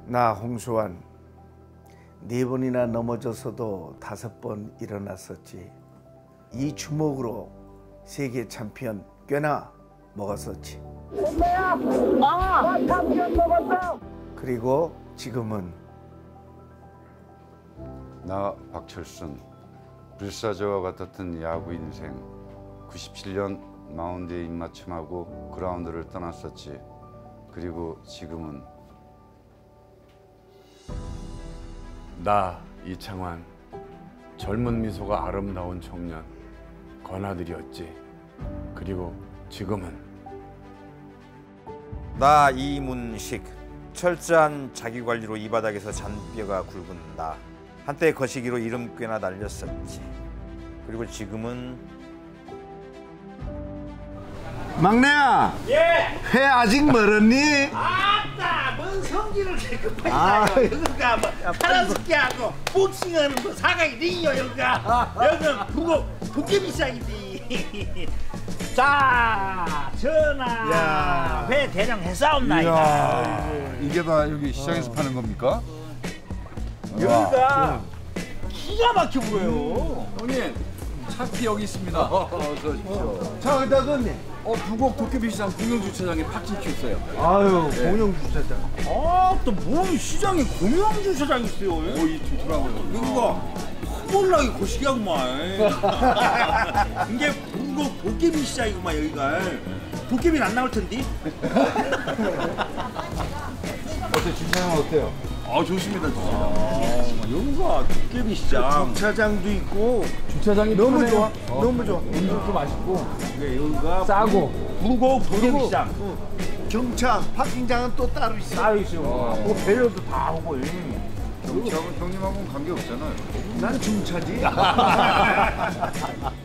나 홍수환 4번이나 넘어져서도 5번 일어났었지. 이 주먹으로 세계 챔피언 꽤나 먹었었지. 엄마야! 나 챔피언 먹었어! 그리고 지금은 나 박철순 불사조와 같았던 야구 인생 97년 마운드에 입맞춤하고 그라운드를 떠났었지. 그리고 지금은 나 이창환 젊은 미소가 아름다운 청년 권아들이었지. 그리고 지금은 나 이문식 철저한 자기관리로 이 바닥에서 잔뼈가 굵은 나 한때 거시기로 이름 꽤나 날렸었지. 그리고 지금은 막내야. 예. 회 아직 멀었니? 아따, 뭔 성질을 개급하시나요? 여기가 뭐 파란스키하고 복싱하는 뭐 사각이 되요 여기가. 여기는 도깨비 시장이지. 자, 전하. 회 대령 해싸움나이다. 이게 다 여기 시장에서 파는 겁니까? 여기가 기가 막혀 보여요. 형님, 차키 여기 있습니다. 자, 어디다 넣니? 부곡 도깨비시장 공영주차장에 파킹 켰어요. 아유, 공영 주차장. 아, 또 뭔 시장에 공영주차장이 있어요. 이 좋더라고요. 여기가 몰라게 거시기하구만. 이게 부곡 도깨비 시장이구만 여기가. 도깨비는 안 나올 텐데. 어때, 주차장 어때요? 아, 좋습니다. 여기가 도깨비 시장. 주차장도 있고 주차장이 너무 편해요. 좋아. 너무 좋아. 음식도 맛있고 여기가 싸고. 부곡 도깨비 시장. 경차 파킹장은 또 따로 있어. 따로 있어요. 뭐 배려도 다 하고. 경치하고는 형님하고는 관계 없잖아요. 난 중차지.